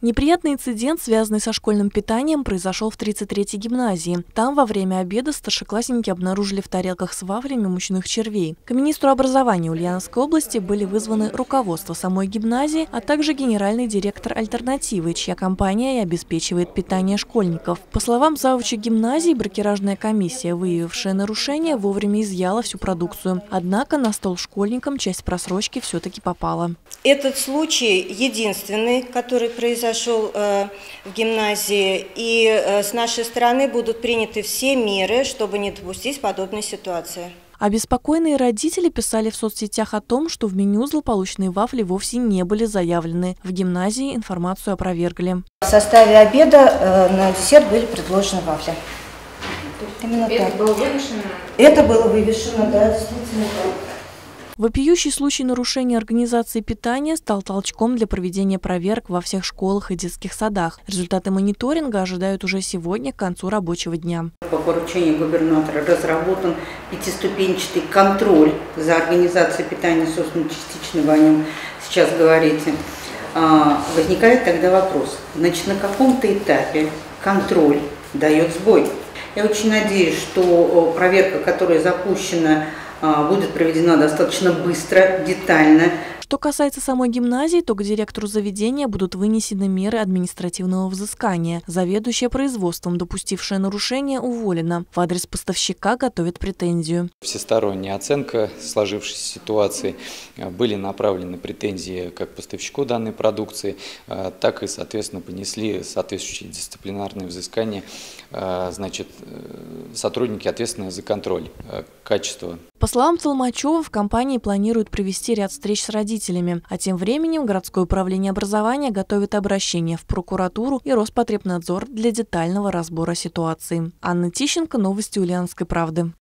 Неприятный инцидент, связанный со школьным питанием, произошел в 33-й гимназии. Там во время обеда старшеклассники обнаружили в тарелках с вафлями мучных червей. К министру образования Ульяновской области были вызваны руководство самой гимназии, а также генеральный директор «Альтернативы», чья компания и обеспечивает питание школьников. По словам завуча гимназии, бракеражная комиссия, выявившая нарушение, вовремя изъяла всю продукцию. Однако на стол школьникам часть просрочки все-таки попала. Этот случай единственный, который произошел в гимназии, и с нашей стороны будут приняты все меры, чтобы не допустить подобной ситуации. Обеспокоенные родители писали в соцсетях о том, что в меню злополучные вафли вовсе не были заявлены. В гимназии информацию опровергли. В составе обеда на десерт были предложены вафли. Именно это так. Было вывешено? Это было вывешено, да, действительно так. Вопиющий случай нарушения организации питания стал толчком для проведения проверок во всех школах и детских садах. Результаты мониторинга ожидают уже сегодня к концу рабочего дня. По поручению губернатора разработан пятиступенчатый контроль за организацией питания, собственно, частично вы о нем сейчас говорите. Возникает тогда вопрос, значит, на каком-то этапе контроль дает сбой. Я очень надеюсь, что проверка, которая запущена, будет проведена достаточно быстро, детально. Что касается самой гимназии, то к директору заведения будут вынесены меры административного взыскания. Заведующая производством, допустившая нарушение, уволена. В адрес поставщика готовят претензию. Всесторонняя оценка сложившейся ситуации. Были направлены претензии как поставщику данной продукции, так и, соответственно, понесли соответствующие дисциплинарные взыскания, значит, сотрудники, ответственные за контроль качества. По словам Толмачева, в компании планируют провести ряд встреч с родителями. А тем временем городское управление образования готовит обращение в прокуратуру и Роспотребнадзор для детального разбора ситуации. Анна Тищенко, новости Ульяновской правды.